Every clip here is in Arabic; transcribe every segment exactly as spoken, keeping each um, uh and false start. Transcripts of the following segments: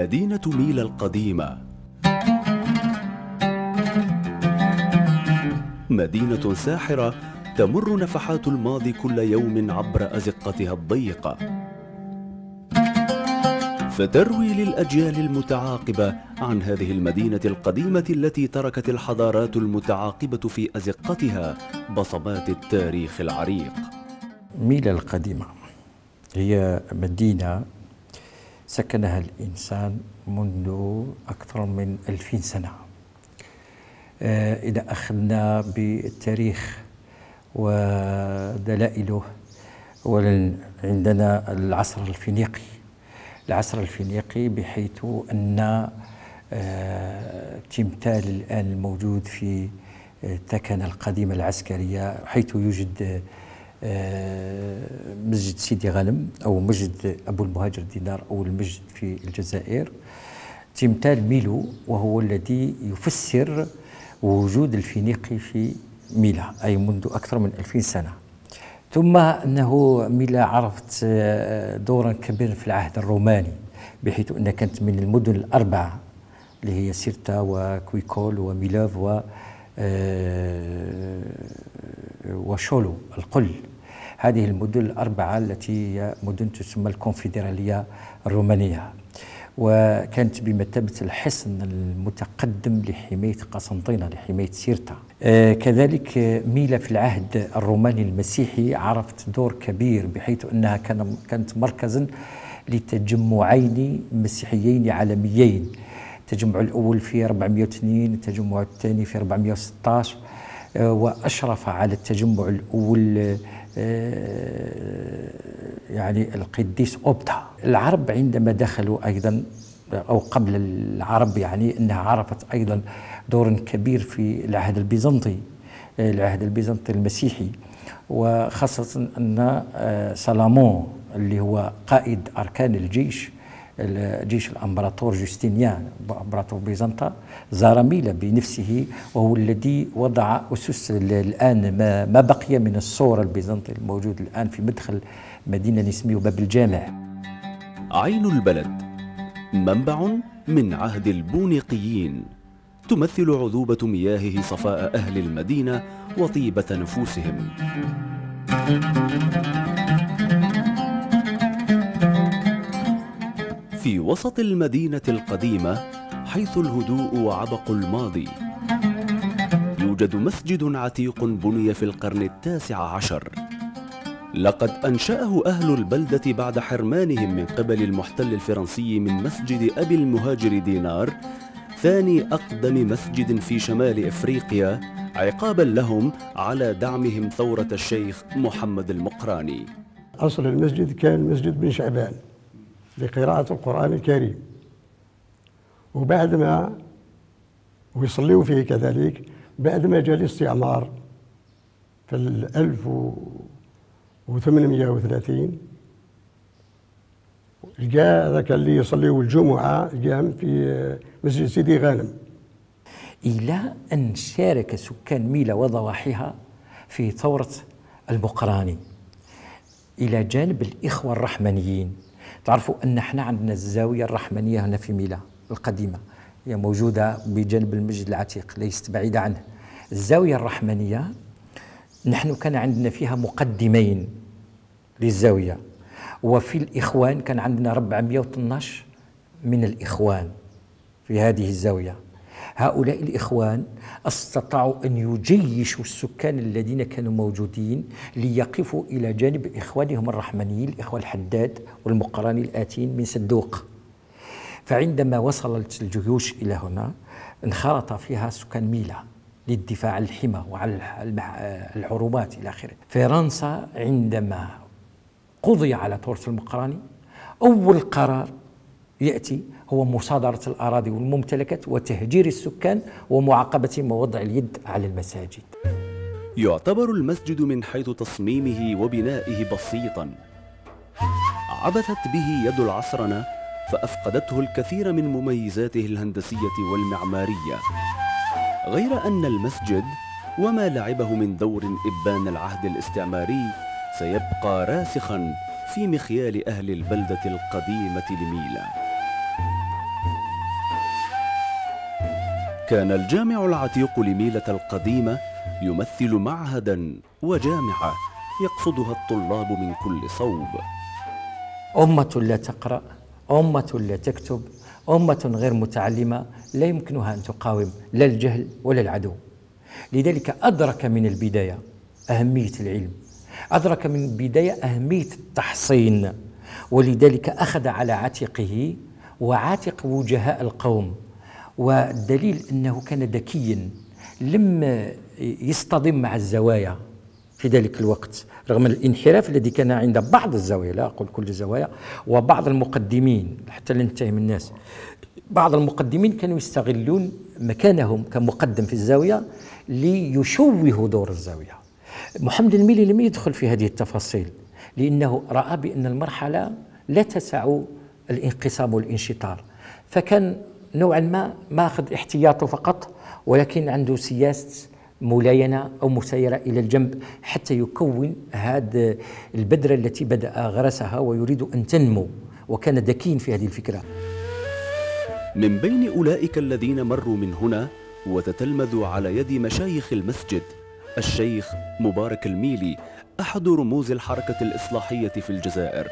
مدينة ميلا القديمة، مدينة ساحرة تمر نفحات الماضي كل يوم عبر أزقتها الضيقة، فتروي للأجيال المتعاقبة عن هذه المدينة القديمة التي تركت الحضارات المتعاقبة في أزقتها بصمات التاريخ العريق. ميلا القديمة هي مدينة سكنها الإنسان منذ أكثر من ألفين سنة. إذا أخذنا بالتاريخ ودلائله، أولا عندنا العصر الفينيقي العصر الفينيقي بحيث أن تمثال الآن الموجود في الثكنة القديمة العسكرية، حيث يوجد مسجد سيدي غانم أو مسجد أبو المهاجر دينار أو المسجد في الجزائر، تمثال ميلو، وهو الذي يفسر وجود الفينيقي في ميلا أي منذ أكثر من ألفين سنة. ثم أنه ميلا عرفت دورا كبيرا في العهد الروماني، بحيث أنها كانت من المدن الأربعة اللي هي سيرتا وكويكول وميلاف و وشولو القل. هذه المدن الأربعة التي هي مدن تسمى الكونفدرالية الرومانية، وكانت بمثابة الحصن المتقدم لحماية قسنطينة، لحماية سيرتا. آه كذلك ميلا في العهد الروماني المسيحي عرفت دور كبير، بحيث أنها كان كانت مركزا لتجمعين مسيحيين عالميين، التجمع الأول في أربعمائة واثنين، التجمع الثاني في أربعمائة وستة عشر، آه وأشرف على التجمع الأول آه يعني القديس أوبتا. العرب عندما دخلوا أيضا أو قبل العرب يعني أنها عرفت أيضا دور كبير في العهد البيزنطي العهد البيزنطي المسيحي، وخاصة أن سلامون اللي هو قائد أركان الجيش الجيش الأمبراطور جوستينيان أمبراطور بيزنطة زار ميلا بنفسه، وهو الذي وضع أسس الآن ما, ما بقي من السور البيزنطي الموجود الآن في مدخل مدينة نسميه باب الجامع. عين البلد منبع من عهد البونيقيين، تمثل عذوبة مياهه صفاء أهل المدينة وطيبة نفوسهم. في وسط المدينة القديمة، حيث الهدوء وعبق الماضي، يوجد مسجد عتيق بني في القرن التاسع عشر، لقد أنشأه أهل البلدة بعد حرمانهم من قبل المحتل الفرنسي من مسجد أبي المهاجر دينار، ثاني أقدم مسجد في شمال إفريقيا، عقابا لهم على دعمهم ثورة الشيخ محمد المقراني. أصل المسجد كان مسجد بن شعبان لقراءة القرآن الكريم، وبعدما ويصلوا فيه كذلك بعدما جاء الاستعمار في الألف وثمانمائة وثلاثين، جاء ذاك اللي يصليوا الجمعة قام في مسجد سيدي غانم، إلى أن شارك سكان ميلا وضواحيها في ثورة المقراني إلى جانب الإخوة الرحمنيين. تعرفوا أن احنا عندنا الزاوية الرحمنية هنا في ميلا القديمة، هي موجودة بجانب المسجد العتيق ليست بعيدة عنه. الزاوية الرحمنية نحن كان عندنا فيها مقدمين للزاوية، وفي الإخوان كان عندنا أربعمائة واثني عشر من الإخوان في هذه الزاوية. هؤلاء الإخوان استطاعوا أن يجيشوا السكان الذين كانوا موجودين ليقفوا إلى جانب إخوانهم الرحمنيين، الإخوة الحداد والمقراني الآتين من صدوق. فعندما وصلت الجيوش إلى هنا انخرط فيها سكان ميلا للدفاع عن الحمى وعلى الحروبات إلى آخره. فرنسا عندما قضي على ثورة المقراني، أول قرار يأتي هو مصادرة الأراضي والممتلكات وتهجير السكان ومعاقبتهم ووضع اليد على المساجد. يعتبر المسجد من حيث تصميمه وبنائه بسيطا، عبثت به يد العصرنة فأفقدته الكثير من مميزاته الهندسية والمعمارية، غير أن المسجد وما لعبه من دور إبان العهد الاستعماري سيبقى راسخا في مخيال أهل البلدة القديمة لميلا. كان الجامع العتيق لميلة القديمة يمثل معهدا وجامعة يقصدها الطلاب من كل صوب. أمة لا تقرأ، أمة لا تكتب، أمة غير متعلمة لا يمكنها أن تقاوم لا الجهل ولا العدو. لذلك أدرك من البداية أهمية العلم، أدرك من البداية أهمية التحصين، ولذلك أخذ على عاتقه وعاتق وجهاء القوم. والدليل أنه كان ذكيا، لم يصطدم مع الزوايا في ذلك الوقت رغم الانحراف الذي كان عند بعض الزوايا، لا أقول كل الزوايا، وبعض المقدمين حتى لا نتهم الناس، بعض المقدمين كانوا يستغلون مكانهم كمقدم في الزاوية ليشوهوا دور الزاوية. محمد الميلي لم يدخل في هذه التفاصيل لأنه رأى بأن المرحلة لا تسع الانقسام والانشطار، فكان نوعا ما ماخذ احتياطه فقط، ولكن عنده سياسة ملاينة أو مسيرة إلى الجنب حتى يكون هذه البذرة التي بدأ غرسها ويريد أن تنمو، وكان ذكي في هذه الفكرة. من بين أولئك الذين مروا من هنا وتتلمذوا على يد مشايخ المسجد الشيخ مبارك الميلي، أحد رموز الحركة الإصلاحية في الجزائر.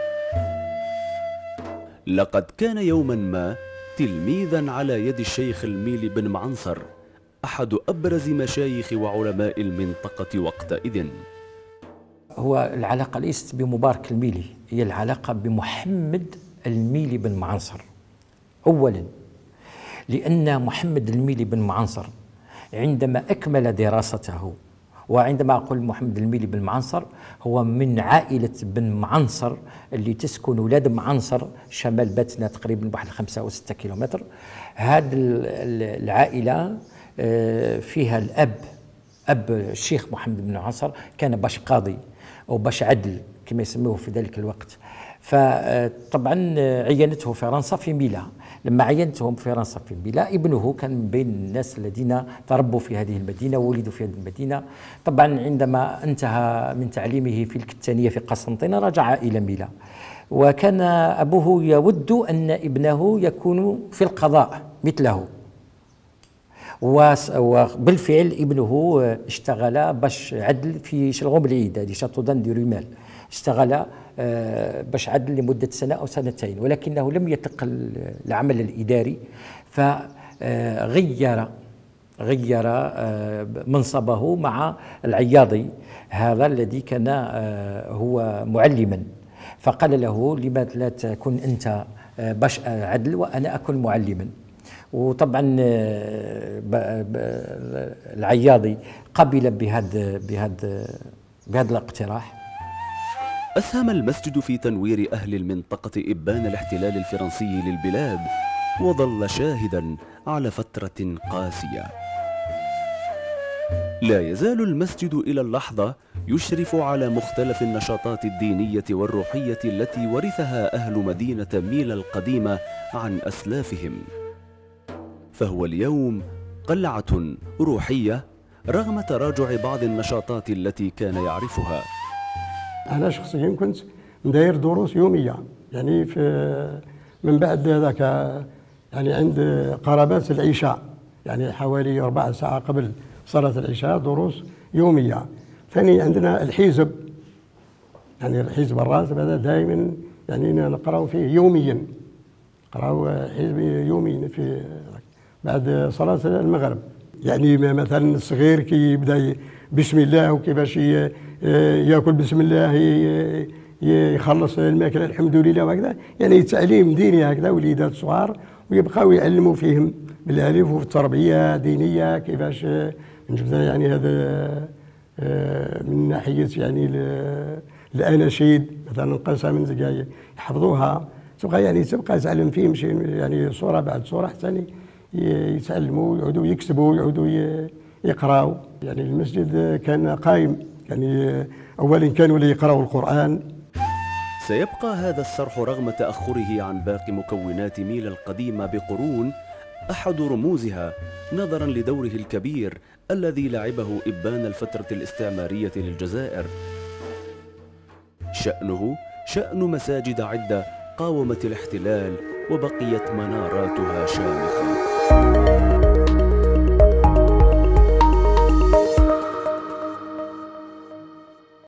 لقد كان يوما ما تلميذا على يد الشيخ الميلي بن معنصر، أحد أبرز مشايخ وعلماء المنطقة وقتئذ. هو العلاقة ليست بمبارك الميلي، هي العلاقة بمحمد الميلي بن معنصر. أولا لأن محمد الميلي بن معنصر عندما أكمل دراسته، وعندما أقول محمد الميلي بن معنصر هو من عائلة بن معنصر اللي تسكن ولاد معنصر شمال باتنا تقريبا بواحد خمسة أو ستة كيلومتر. هذه العائلة فيها الأب، أب الشيخ محمد بن معنصر كان باش قاضي أو باش عدل كما يسموه في ذلك الوقت. فطبعا عينته فرنسا في ميلا. لما عينتهم فرنسا في ميلا، ابنه كان من بين الناس الذين تربوا في هذه المدينة وولدوا في هذه المدينة. طبعا عندما انتهى من تعليمه في الكتانية في قسنطينة رجع إلى ميلا، وكان أبوه يود أن ابنه يكون في القضاء مثله، وبالفعل ابنه اشتغل باش عدل في شلغوم العيد، هذه شاطودان دي ريمال، اشتغل باش عدل لمدة سنة أو سنتين، ولكنه لم يطق العمل الإداري، فغير غير منصبه مع العياضي هذا الذي كان هو معلما، فقال له لماذا لا تكون أنت باش عدل وأنا أكون معلما. وطبعا العياضي قبل بهذا بهذا بهذا الاقتراح. أسهم المسجد في تنوير أهل المنطقة إبان الاحتلال الفرنسي للبلاد، وظل شاهدا على فترة قاسية. لا يزال المسجد إلى اللحظة يشرف على مختلف النشاطات الدينية والروحية التي ورثها أهل مدينة ميلا القديمة عن أسلافهم، فهو اليوم قلعة روحية رغم تراجع بعض النشاطات التي كان يعرفها. أنا شخصيا كنت مداير دروس يومية، يعني في من بعد ذاك يعني عند قرابات العشاء، يعني حوالي ربع ساعة قبل صلاة العشاء دروس يومية. ثاني عندنا الحزب، يعني الحزب الراتب هذا دائما يعني نقرأ فيه يوميا، نقرأ حزب يوميا في بعد صلاة المغرب. يعني مثلا الصغير كي يبدا بسم الله وكيفاش ياكل بسم الله يخلص الماكله الحمد لله وهكذا، يعني تعليم ديني هكذا وليدات صغار، ويبقاو يعلموا فيهم بالالف وفي التربيه دينيه كيفاش نجبدها، يعني هذا من ناحيه يعني الاناشيد مثلا قسم زكاية يحفظوها، تبقى يعني تبقى تعلم فيهم شيء يعني صوره بعد صوره حتى يتعلموا يعودوا يكتبوا يعودوا يقراوا. يعني المسجد كان قائم، يعني اولا كانوا اللي يقراوا القران. سيبقى هذا الصرح رغم تاخره عن باقي مكونات ميلا القديمه بقرون احد رموزها، نظرا لدوره الكبير الذي لعبه ابان الفتره الاستعماريه للجزائر. شانه شان مساجد عده قاومت الاحتلال وبقيت مناراتها شامخه.